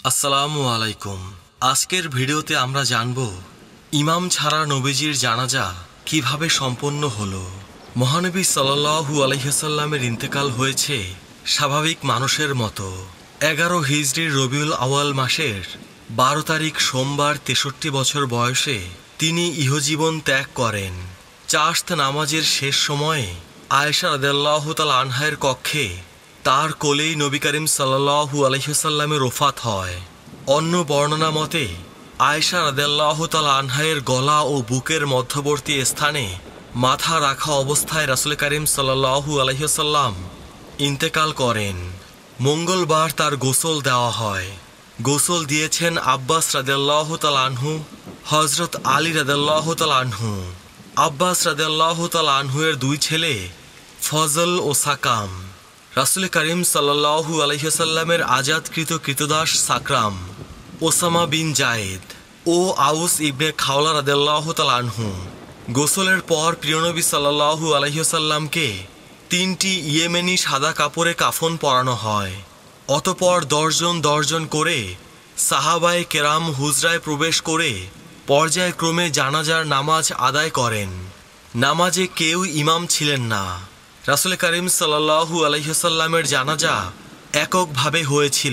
আসসালামু আলাইকুম। আজকের ভিডিওতে আমরা জানব ইমাম ছাড়া নবীজির জানাজা কিভাবে সম্পন্ন হলো। মহানবী সাল্লাল্লাহু আলাইহি ওয়াসাল্লামের ইন্তেকাল হয়েছে স্বাভাবিক মানুষের মতো 11 হিজরির রবিউল আউয়াল মাসের 12 তারিখ সোমবার 63 বছর বয়সে তিনি ইহজীবন ত্যাগ করেন। চাশত নামাজের শেষ সময়ে আয়েশা রাদিয়াল্লাহু তাআলা আনহার কক্ষে তার কোলেই নবী করিম সাল্লাল্লাহু আলাইহি ওয়াসাল্লামের ওফাত হয়। অন্য বর্ণনা মতে আয়েশা রাদিয়াল্লাহু তাআলা আনহার গলা ও বুকের মধ্যবর্তী স্থানে মাথা রাখা অবস্থায় রাসূল করিম সাল্লাল্লাহু আলাইহি ওয়াসাল্লাম ইন্তেকাল করেন। মঙ্গলবার তার গোসল দেওয়া হয়। গোসল দিয়েছেন আব্বাস রাদিয়াল্লাহু তাআলা আনহু, হযরত আলী রাদিয়াল্লাহু তাআলা আনহু। আব্বাস রাদিয়াল্লাহু তাআলা আনহুয়ের দুই ছেলে ফজল ও সাকাম, রাসূল করিম সাল্লাল্লাহু আলাইহি ওয়াসাল্লামের আজাদকৃত কৃতদাস সাকরাম, ওসামা বিন জায়েদ ও আউস ইবনে খাওলা রাদিয়াল্লাহু তাআলা আনহু। গোসলের পর প্রিয়নবী সাল্লাল্লাহু আলাইহি ওয়াসাল্লামকে 3টি ইয়েমেনি সাদা কাপড়ে কাফন পরানো হয়। অতঃপর 10 জন করে সাহাবায়ে কেরাম হুজরায় প্রবেশ করে পর্যায়ক্রমে জানাজার নামাজ আদায় করেন। নামাজে কেউ ইমাম ছিলেন না। রাসূল করিম সাল্লাল্লাহু আলাইহি ওয়াসাল্লামের জানাজা এককভাবে হয়েছিল।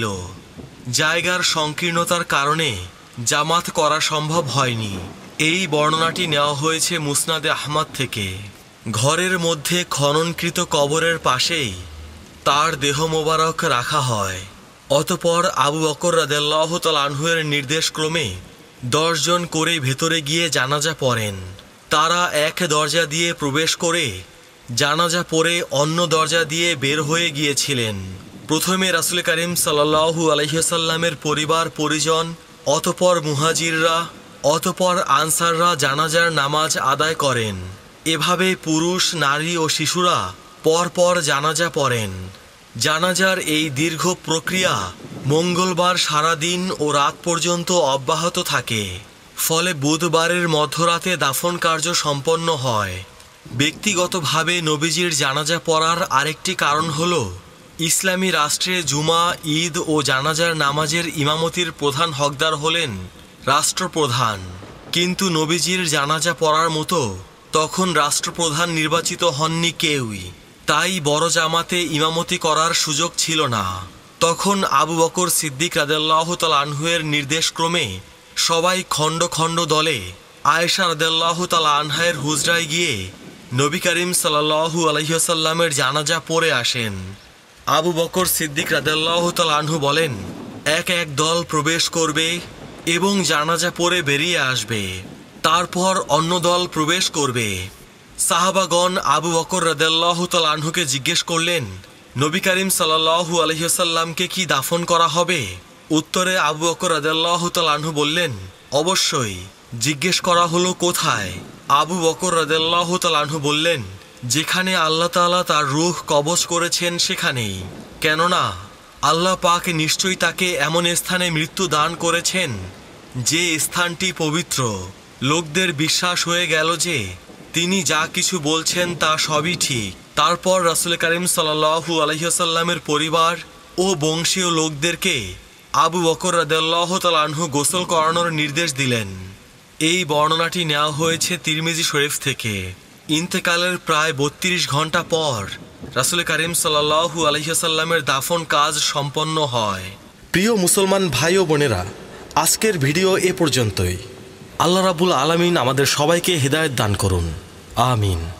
জায়গার সংকীর্ণতার কারণে জামাত করা সম্ভব হয়নি। এই বর্ণনাটি নেওয়া হয়েছে মুসনাদে আহমদ থেকে। ঘরের মধ্যে খননকৃত কবরের পাশেই তার দেহ মোবারক রাখা হয়। অতঃপর আবু বকর রাদিয়াল্লাহু তাআলা আনহুয়ের নির্দেশক্রমে 10 জন করে ভেতরে গিয়ে জানাজা পড়েন। তারা এক দরজা দিয়ে প্রবেশ করে জানাজা পড়ে অন্য দরজা দিয়ে বের হয়ে গিয়েছিলেন। প্রথমে রাসূল করিম সাল্লাল্লাহু আলাইহি ওয়াসাল্লামের পরিবার পরিজন, অতঃপর মুহাজিররা, অতঃপর আনসাররা জানাজার নামাজ আদায় করেন। এভাবে পুরুষ, নারী ও শিশুরা পরপর জানাজা পড়েন। জানাজার এই দীর্ঘ প্রক্রিয়া মঙ্গলবার সারাদিন ও রাত পর্যন্ত অব্যাহত থাকে। ফলে বুধবারের মধ্যরাতে দাফন কার্য সম্পন্ন হয়। ব্যক্তিগতভাবে নবীজির জানাজা পড়ার আরেকটি কারণ হল ইসলামী রাষ্ট্রে জুমা, ঈদ ও জানাজার নামাজের ইমামতির প্রধান হকদার হলেন রাষ্ট্রপ্রধান। কিন্তু নবীজির জানাজা পড়ার মতো তখন রাষ্ট্রপ্রধান নির্বাচিত হননি কেউই। তাই বড় জামাতে ইমামতি করার সুযোগ ছিল না। তখন আবু বকর সিদ্দিক রাদিয়াল্লাহু তাআলা আনহুয়ের নির্দেশক্রমে সবাই খণ্ড খণ্ড দলে আয়েশা রাদিয়াল্লাহু তাআলা আনহার হুজরায় গিয়ে নবী করিম সাল্লাল্লাহু আলাইহি ওয়াসাল্লামের জানাজা পড়ে আসেন। আবু বকর সিদ্দিক রাদিয়াল্লাহু তাআলা আনহু বলেন, এক এক দল প্রবেশ করবে এবং জানাজা পড়ে বেরিয়ে আসবে। তারপর অন্য দল প্রবেশ করবে। সাহাবাগণ আবু বকর রাদিয়াল্লাহু তাআলা আনহুকে জিজ্ঞেস করলেন, নবী করিম সাল্লাল্লাহু আলাইহি ওয়াসাল্লামকে কি দাফন করা হবে? উত্তরে আবু বকর রাদিয়াল্লাহু তাআলা আনহু বললেন, অবশ্যই। জিজ্ঞেস করা হলো কোথায়? আবু বকর রাদিয়াল্লাহু তাআলা আনহু বললেন, যেখানে আল্লাহ তাআলা তার রূহ কবজ করেছেন সেখানেই। কেননা আল্লাহ পাক নিশ্চয়ই তাকে এমন স্থানে মৃত্যু দান করেছেন যে স্থানটি পবিত্র। লোকদের বিশ্বাস হয়ে গেল যে তিনি যা কিছু বলছেন তা সবই ঠিক। তারপর রাসূল করিম সাল্লাল্লাহু আলাইহি ওয়াসাল্লামের পরিবার ও বংশীয় লোকদেরকে আবু বকর রাদিয়াল্লাহু তাআলা আনহু গোসল করানোর নির্দেশ দিলেন। এই বর্ণনাটি নেওয়া হয়েছে তিরমিজি শরীফ থেকে। ইন্তেকালের প্রায় 32 ঘন্টা পর রাসূল করিম সাল্লাল্লাহু আলাইহি ওয়াসাল্লামের দাফন কাজ সম্পন্ন হয়। প্রিয় মুসলমান ভাই ও বোনেরা, আজকের ভিডিও এ পর্যন্তই। আল্লাহ রাব্বুল আলামিন আমাদের সবাইকে হিদায়াত দান করুন। আমিন।